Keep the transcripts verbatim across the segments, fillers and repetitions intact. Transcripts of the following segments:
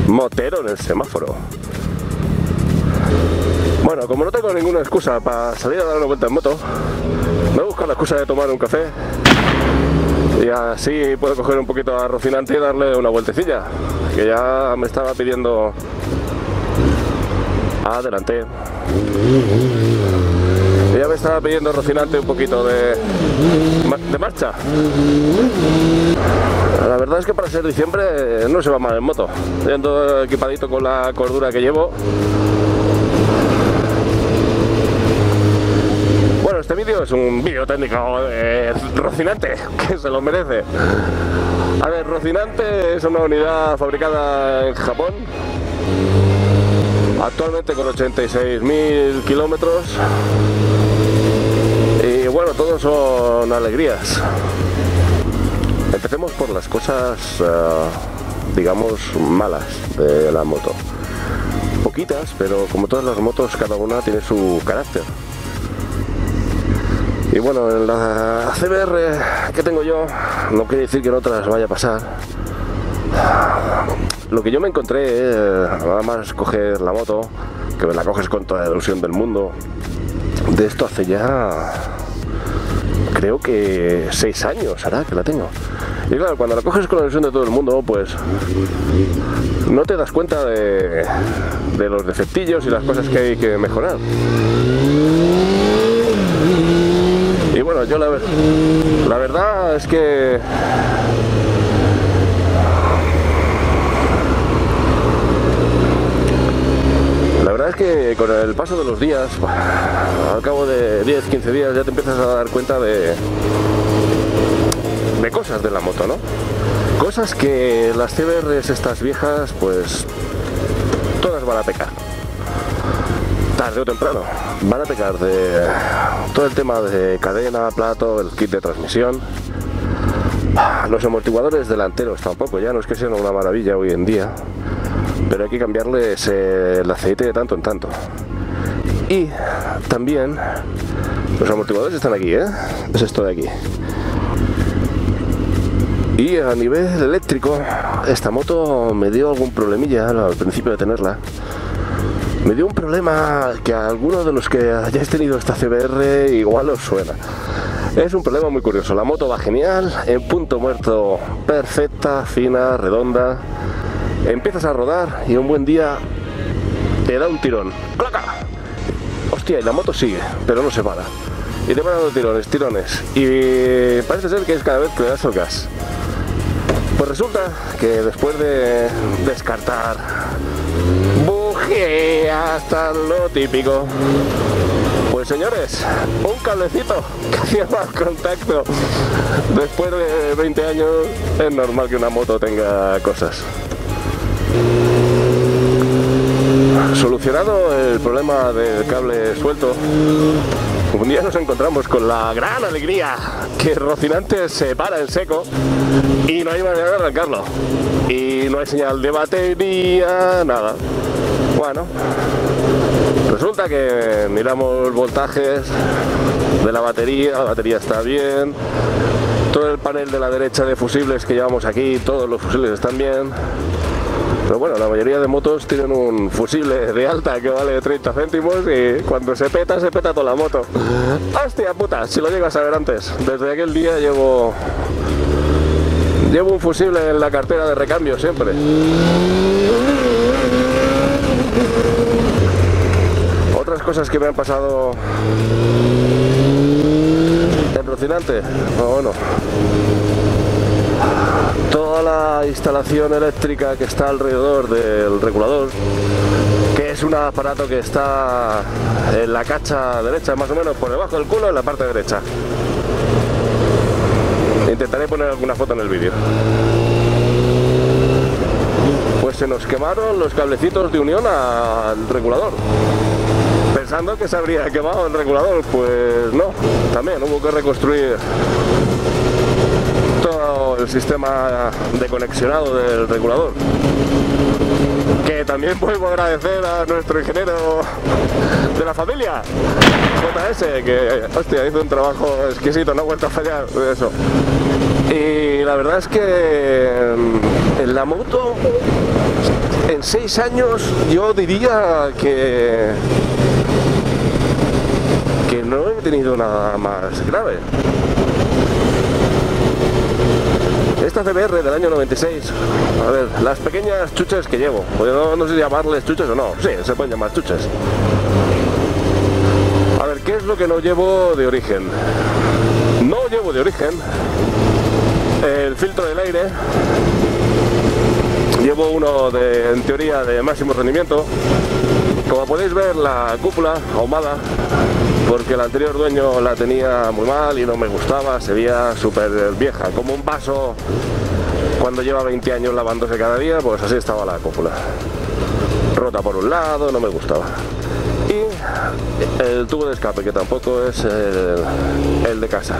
Motero en el semáforo. Bueno, como no tengo ninguna excusa para salir a dar una vuelta en moto, me he buscado la excusa de tomar un café y así puedo coger un poquito a Rocinante y darle una vueltecilla, que ya me estaba pidiendo. Adelante. Ya me estaba pidiendo Rocinante un poquito de, de marcha. La verdad es que para ser diciembre no se va mal en moto. Yendo equipadito con la cordura que llevo. Bueno, este vídeo es un vídeo técnico de Rocinante, que se lo merece. A ver, Rocinante es una unidad fabricada en Japón, actualmente con ochenta y seis mil kilómetros. Y bueno, todos son alegrías. Empecemos por las cosas, uh, digamos, malas de la moto. Poquitas, pero como todas las motos, cada una tiene su carácter. Y bueno, en la C B R que tengo yo, no quiere decir que en otras vaya a pasar. Lo que yo me encontré, eh, nada más coger la moto, que me la coges con toda la ilusión del mundo, de esto hace ya, creo que seis años hará que la tengo. Y claro, cuando la coges con la ilusión de todo el mundo, pues no te das cuenta de, de los defectillos y las cosas que hay que mejorar. Y bueno, yo la, la verdad es que La verdad es que con el paso de los días, al cabo de diez a quince días, ya te empiezas a dar cuenta de, de cosas de la moto, ¿no? Cosas que las C B Rs estas viejas, pues todas van a pecar. Tarde o temprano van a pecar de todo el tema de cadena, plato, el kit de transmisión. Los amortiguadores delanteros tampoco, ya no es que sean una maravilla hoy en día, pero hay que cambiarles el aceite de tanto en tanto. Y también los amortiguadores están aquí, ¿eh? Es esto de aquí. Y a nivel eléctrico, esta moto me dio algún problemilla al principio de tenerla. Me dio un problema que a algunos de los que hayáis tenido esta C B R igual os suena. Es un problema muy curioso. La moto va genial, en punto muerto perfecta, fina, redonda. Empiezas a rodar y un buen día te da un tirón. ¡Claca! Hostia, y la moto sigue, pero no se para. Y te va dando tirones, tirones. Y parece ser que es cada vez que le das el gas. Pues resulta que después de descartar bujía hasta lo típico, pues señores, un cablecito que hacía mal contacto. Después de veinte años es normal que una moto tenga cosas. Solucionado el problema del cable suelto, un día nos encontramos con la gran alegría que Rocinante se para en seco y no hay manera de arrancarlo. Y no hay señal de batería, nada. Bueno, resulta que miramos voltajes de la batería, la batería está bien. Todo el panel de la derecha de fusibles que llevamos aquí, todos los fusibles están bien. Pero bueno, la mayoría de motos tienen un fusible de alta que vale treinta céntimos y cuando se peta, se peta toda la moto. ¡Hostia puta! Si lo llegas a ver antes. Desde aquel día llevo... Llevo un fusible en la cartera de recambio siempre. Otras cosas que me han pasado en Rocinante, bueno, toda la instalación eléctrica que está alrededor del regulador, que es un aparato que está en la cacha derecha, más o menos por debajo del culo, en la parte derecha. Intentaré poner alguna foto en el vídeo. Pues se nos quemaron los cablecitos de unión al regulador. Pensando que se habría quemado el regulador, pues no, también hubo que reconstruir todo el sistema de conexionado del regulador. Que también podemos agradecer a nuestro ingeniero de la familia, J S, que hostia, hizo un trabajo exquisito, no ha vuelto a fallar de eso. Y la verdad es que en la moto en seis años yo diría que que no he tenido nada más grave. Esta C B R del año noventa y seis, a ver, las pequeñas chuches que llevo, pues no, no sé si llamarles chuches o no, sí, se pueden llamar chuches. A ver, ¿qué es lo que no llevo de origen? No llevo de origen el filtro del aire. Llevo uno de, en teoría, de máximo rendimiento. Como podéis ver, la cúpula ahumada, porque el anterior dueño la tenía muy mal y no me gustaba, se veía súper vieja, como un vaso cuando lleva veinte años lavándose cada día, pues así estaba la cúpula. Rota por un lado, no me gustaba. Y el tubo de escape, que tampoco es el, el de casa.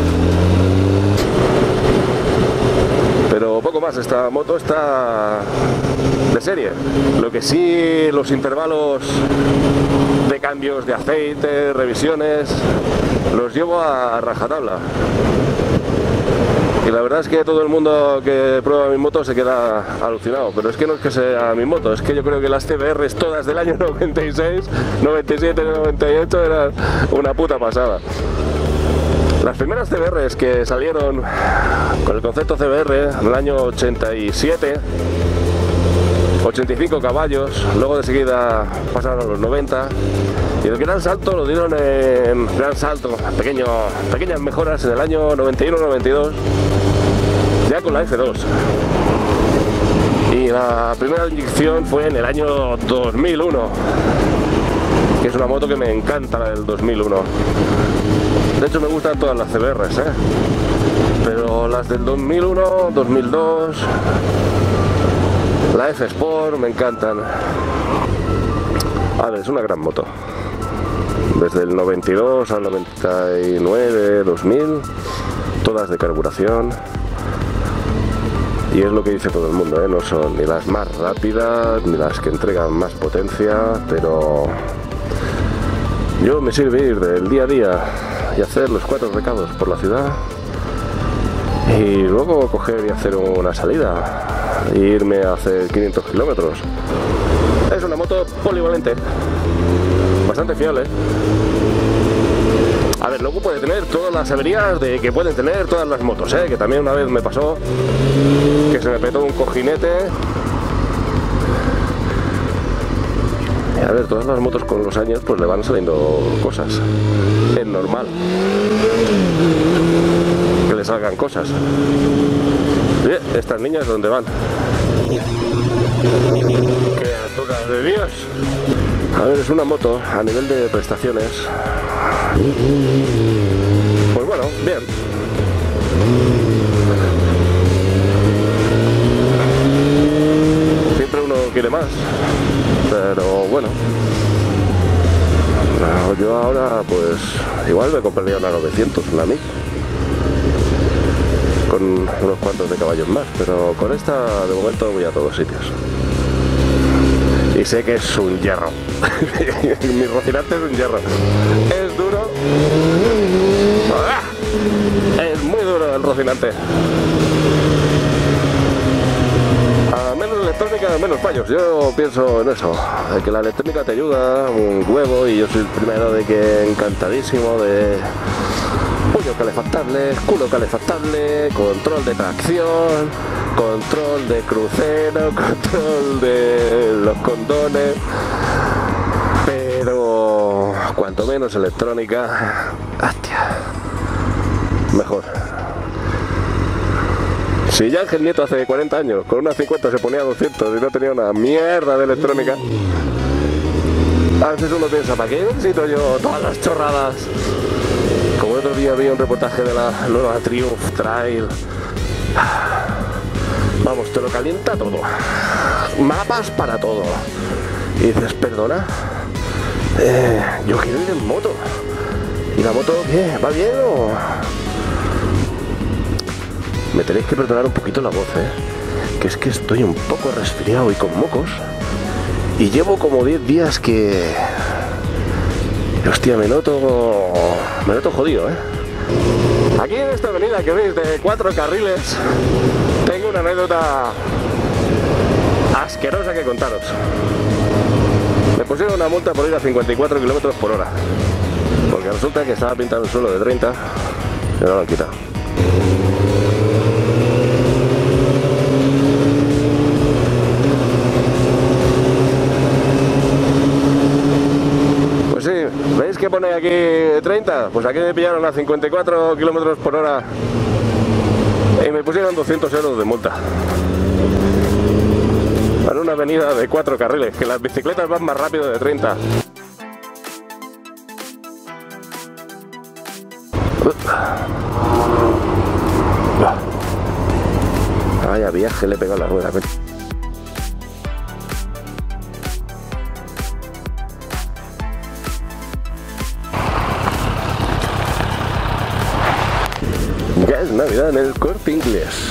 Pero poco más, esta moto está de serie. Lo que sí, los intervalos de cambios de aceite, revisiones, los llevo a rajatabla. Y la verdad es que todo el mundo que prueba mi moto se queda alucinado, pero es que no es que sea mi moto, es que yo creo que las C B Rs todas del año noventa y seis, noventa y siete, noventa y ocho eran una puta pasada. Las primeras C B Rs que salieron con el concepto C B R en el año ochenta y siete, ochenta y cinco caballos, luego de seguida pasaron a los noventa y el gran salto lo dieron en gran salto, pequeño, pequeñas mejoras en el año noventa y uno noventa y dos, ya con la F dos. Y la primera inyección fue en el año dos mil uno, que es una moto que me encanta, la del dos mil uno. De hecho me gustan todas las C B Rs, ¿eh? Pero las del dos mil uno, dos mil dos, la F Sport me encantan. A ver, es una gran moto. Desde el noventa y dos al noventa y nueve, dos mil, todas de carburación. Y es lo que dice todo el mundo, ¿eh? No son ni las más rápidas, ni las que entregan más potencia, pero yo me sirve ir del día a día y hacer los cuatro recados por la ciudad y luego coger y hacer una salida e irme a hacer quinientos kilómetros. Es una moto polivalente, bastante fiable. A ver, luego puede tener todas las averías de que pueden tener todas las motos, ¿eh? Que también una vez me pasó que se me petó un cojinete. A ver, todas las motos con los años pues le van saliendo cosas. Es normal que le salgan cosas. Oye, estas niñas, ¿dónde van? Criaturas de Dios. A ver, es una moto a nivel de prestaciones. Pues bueno, bien. Siempre uno quiere más, pero bueno. Yo ahora pues igual me compraría una novecientos, una mil, con unos cuantos de caballos más, pero con esta de momento voy a todos sitios. Y sé que es un hierro. Mi Rocinante es un hierro. Es duro. ¡Ah! Es muy duro el Rocinante. A menos electrónica, menos fallos. Yo pienso en eso, de que la electrónica te ayuda un huevo, y yo soy el primero de que encantadísimo de puño calefactable, culo calefactable, control de tracción, control de crucero, control de los condones, pero cuanto menos electrónica, hostia, mejor. Si ya Ángel Nieto hace cuarenta años con una cincuenta se ponía a doscientos y no tenía una mierda de electrónica, a veces uno piensa, ¿para qué necesito yo todas las chorradas? Como el otro día vi un reportaje de la nueva Triumph Trail. Vamos, te lo calienta todo. Mapas para todo. Y dices, perdona, eh, yo quiero ir en moto. ¿Y la moto qué? ¿Va bien o...? Me tenéis que perdonar un poquito la voz, ¿eh? Que es que estoy un poco resfriado y con mocos. Y llevo como diez días que... Hostia, me noto... Me noto jodido, ¿eh? Aquí en esta avenida que veis de cuatro carriles tengo una anécdota asquerosa que contaros. Me pusieron una multa por ir a cincuenta y cuatro kilómetros por hora, porque resulta que estaba pintado el suelo de treinta y no lo han quitado. Pues sí, ¿veis que pone aquí treinta? Pues aquí me pillaron a cincuenta y cuatro kilómetros por hora y me pusieron doscientos euros de multa. En una avenida de cuatro carriles, que las bicicletas van más rápido de treinta. Vaya viaje le he pegado la rueda. Ya es Navidad en el Corte Inglés.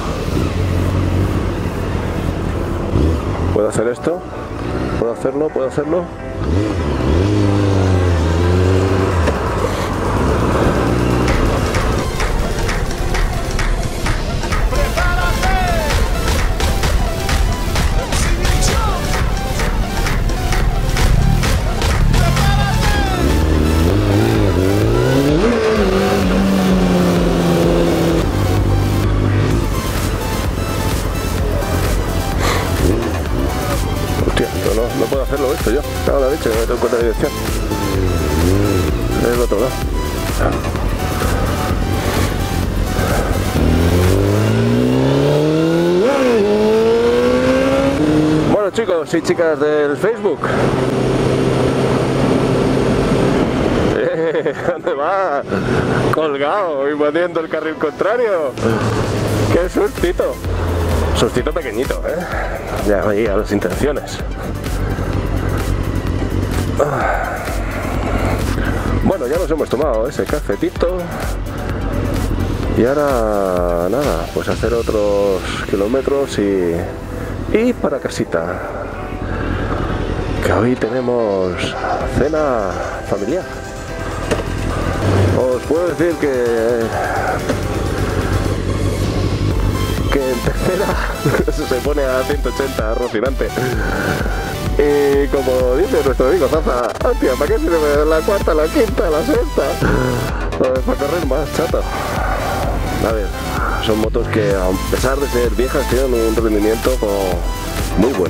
¿Puedo hacer esto? ¿Puedo hacerlo? ¿Puedo hacerlo? No puedo hacerlo esto yo. Cago en la leche, no me tengo en cuenta de dirección. Es el otro lado. Bueno, chicos y chicas del Facebook. Eh, ¿Dónde va? Colgado, invadiendo el carril contrario. ¡Qué sustito! Sustito pequeñito, ¿eh? Ya ahí a las intenciones. Bueno, ya nos hemos tomado ese cafetito y ahora nada, pues hacer otros kilómetros y, y para casita, que hoy tenemos cena familiar. Os puedo decir que que en tercera se pone a ciento ochenta Rocinante. Y como dice nuestro amigo Zaza, hostia, ¿para qué sirve la cuarta, la quinta, la sexta? Pues para correr más, chato. A ver, son motos que a pesar de ser viejas tienen un rendimiento como muy bueno.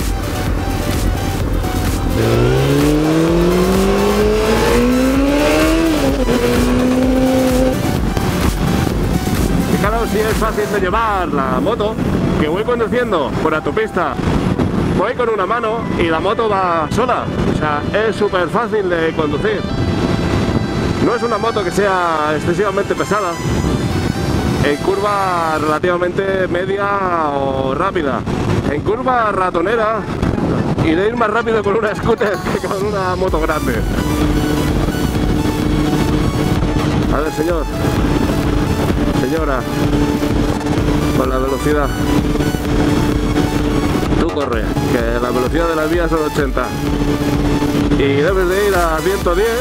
Fijaros si es fácil de llevar la moto, que voy conduciendo por autopista. Voy con una mano y la moto va sola, o sea, es súper fácil de conducir. No es una moto que sea excesivamente pesada, en curva relativamente media o rápida, en curva ratonera y de ir más rápido con una scooter que con una moto grande. A ver, señor, señora, con la velocidad. Tú corre, que la velocidad de las vías son ochenta y debes de ir a ciento diez,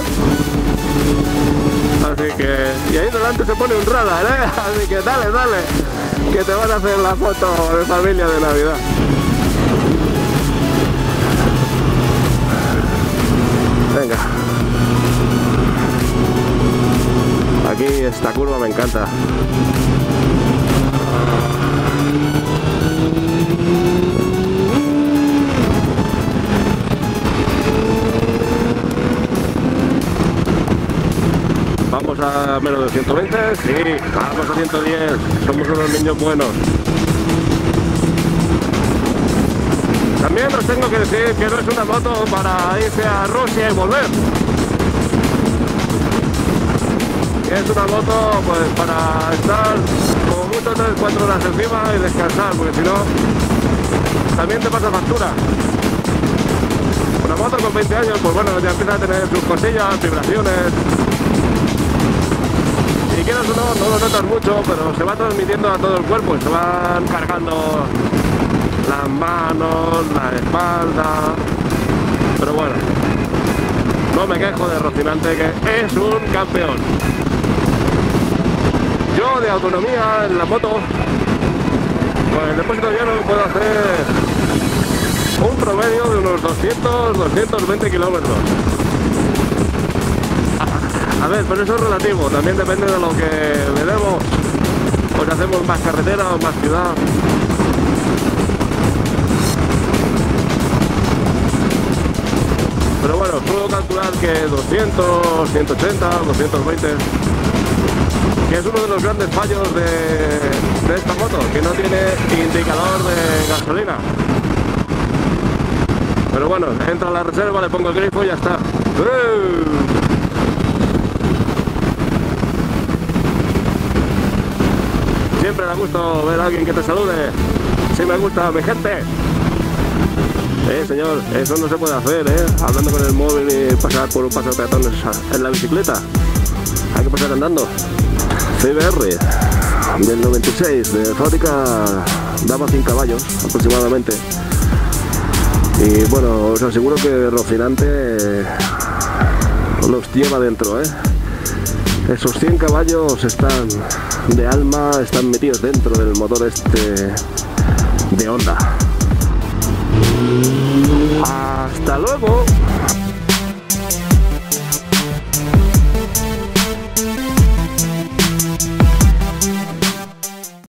así que, y ahí delante se pone un radar, ¿eh? Así que dale, dale, que te van a hacer la foto de familia de Navidad. Venga, aquí esta curva me encanta. Vamos a menos de ciento veinte, sí, vamos a ciento diez, somos unos niños buenos. También os tengo que decir que no es una moto para irse a Rusia y volver. Es una moto pues para estar como mucho tres cuatro horas encima y descansar, porque si no también te pasa factura. Una moto con veinte años, pues bueno, ya empieza a tener sus cosillas, vibraciones. Si quieres o no, no lo notas mucho, pero se va transmitiendo a todo el cuerpo y se van cargando las manos, la espalda. Pero bueno, no me quejo de Rocinante, que es un campeón. Yo de autonomía en la moto, con el depósito lleno puedo hacer un promedio de unos doscientos, doscientos veinte kilómetros. A ver, pero eso es relativo, también depende de lo que le demos, pues hacemos más carretera o más ciudad. Pero bueno, puedo calcular que doscientos, ciento ochenta, doscientos veinte, que es uno de los grandes fallos de, de esta moto, que no tiene indicador de gasolina. Pero bueno, entro a la reserva, le pongo el grifo y ya está. ¡Uh! Siempre da gusto ver a alguien que te salude. Sí me gusta, mi gente. Eh, señor, eso no se puede hacer, eh. Hablando con el móvil y pasar por un paso de peatones en la bicicleta. Hay que pasar andando. C B R del noventa y seis, de fábrica, daba cien caballos aproximadamente. Y bueno, os aseguro que Rocinante los lleva dentro, eh. Esos cien caballos están de alma, están metidos dentro del motor este de Honda. Hasta luego.